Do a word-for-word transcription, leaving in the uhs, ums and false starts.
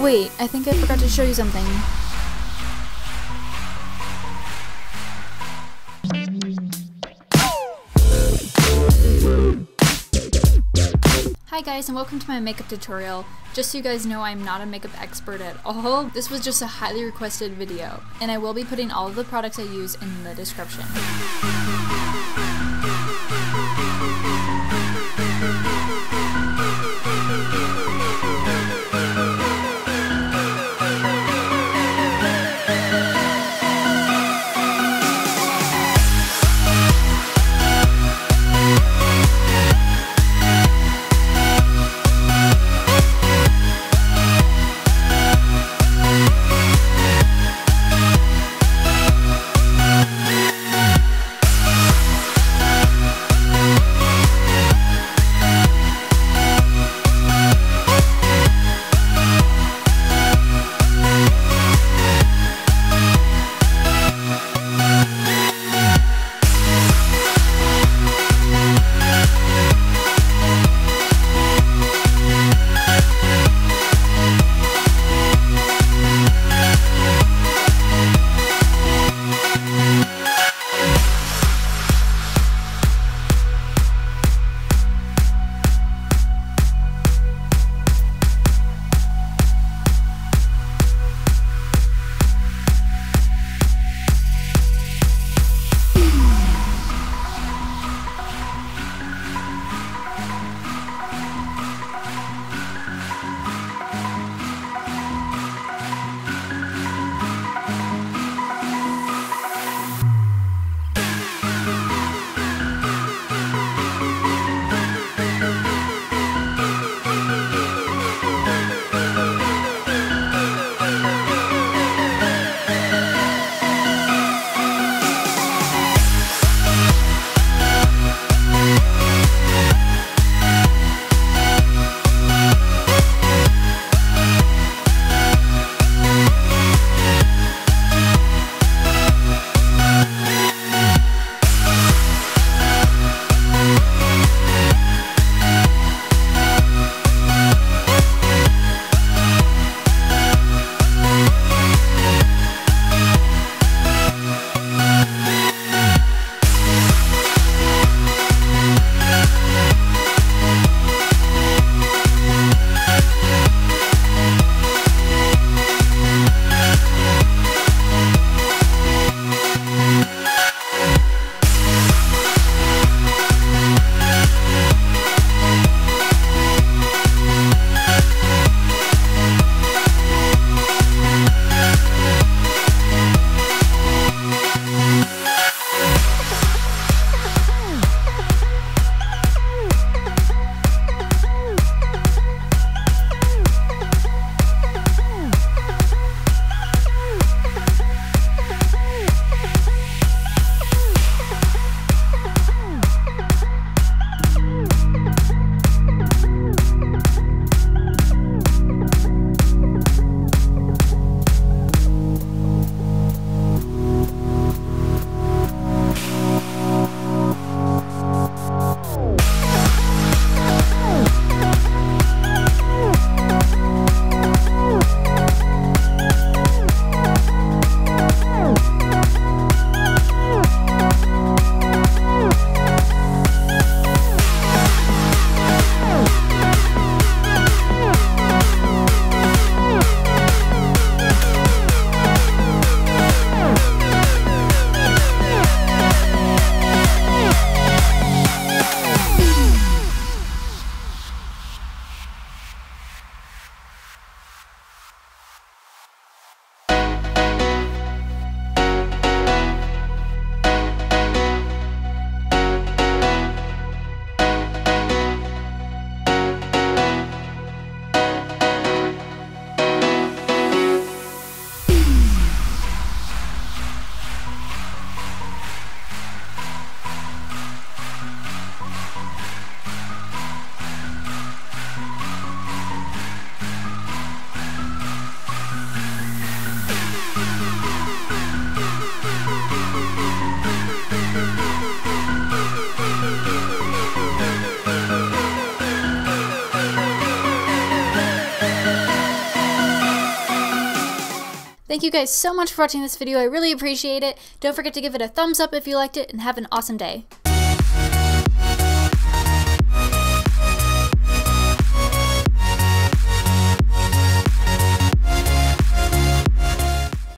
wait, I think I forgot to show you something. Hi guys, and welcome to my makeup tutorial. Just so you guys know, I'm not a makeup expert at all. This was just a highly requested video, and I will be putting all of the products I use in the description. Thank you guys so much for watching this video. I really appreciate it. Don't forget to give it a thumbs up if you liked it, and have an awesome day.